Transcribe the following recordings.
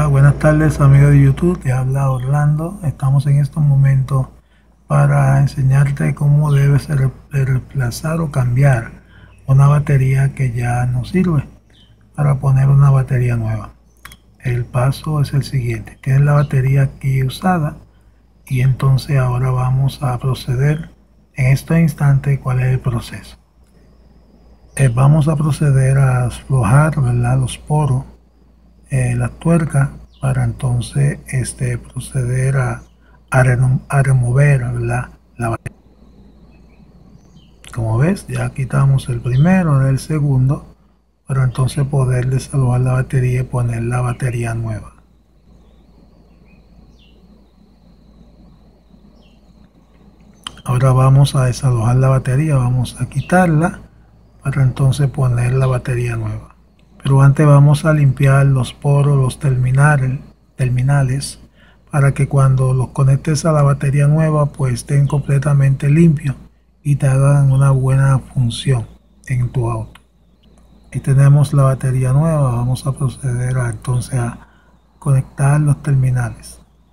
Buenas tardes amigos de YouTube, te habla Orlando. Estamos en estos momentos para enseñarte cómo debes reemplazar o cambiar una batería que ya no sirve para poner una batería nueva. El paso es el siguiente: tienes la batería aquí usada y entonces ahora vamos a proceder en este instante. ¿Cuál es el proceso? Vamos a proceder a aflojar, ¿verdad?, los poros, las tuercas, para entonces proceder a remover, ¿verdad?, la batería. Como ves, ya quitamos el primero del segundo, para entonces poder desalojar la batería y poner la batería nueva. Ahora vamos a desalojar la batería, vamos a quitarla para entonces poner la batería nueva. Pero antes vamos a limpiar los poros, los terminales, para que cuando los conectes a la batería nueva pues estén completamente limpios y te hagan una buena función en tu auto. Ahí tenemos la batería nueva. Vamos a proceder entonces a conectar los terminales.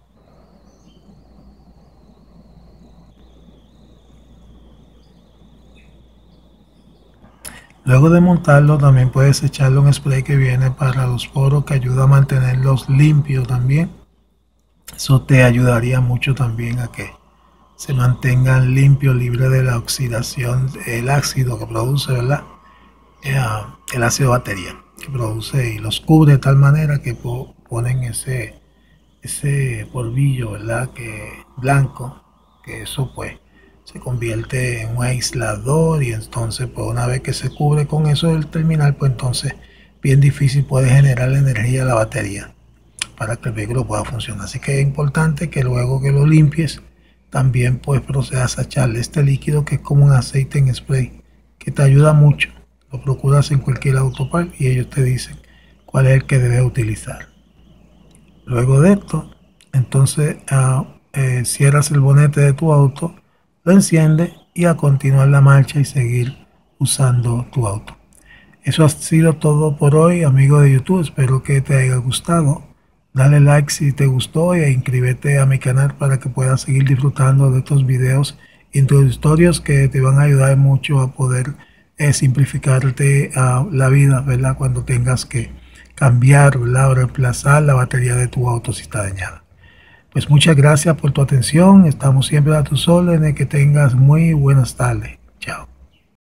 Luego de montarlo, también puedes echarle un spray que viene para los poros, que ayuda a mantenerlos limpios también. Eso te ayudaría mucho también a que se mantengan limpios, libres de la oxidación, el ácido que produce, ¿verdad?, el ácido batería que produce, y los cubre de tal manera que ponen ese polvillo, ¿verdad?, que blanco, que eso pues se convierte en un aislador, y entonces pues una vez que se cubre con eso del terminal, pues entonces bien difícil puede generar la energía a la batería para que el vehículo pueda funcionar. Así que es importante que luego que lo limpies también pues procedas a echarle este líquido, que es como un aceite en spray, que te ayuda mucho. Lo procuras en cualquier autopar y ellos te dicen cuál es el que debes utilizar. Luego de esto, entonces cierras el bonete de tu auto, lo enciendes y a continuar la marcha y seguir usando tu auto. Eso ha sido todo por hoy, amigo de YouTube. Espero que te haya gustado. Dale like si te gustó e inscríbete a mi canal para que puedas seguir disfrutando de estos videos introductorios que te van a ayudar mucho a poder simplificarte la vida, ¿verdad?, cuando tengas que cambiar, ¿verdad?, o reemplazar la batería de tu auto si está dañada. Pues muchas gracias por tu atención. Estamos siempre a tus órdenes. Que tengas muy buenas tardes.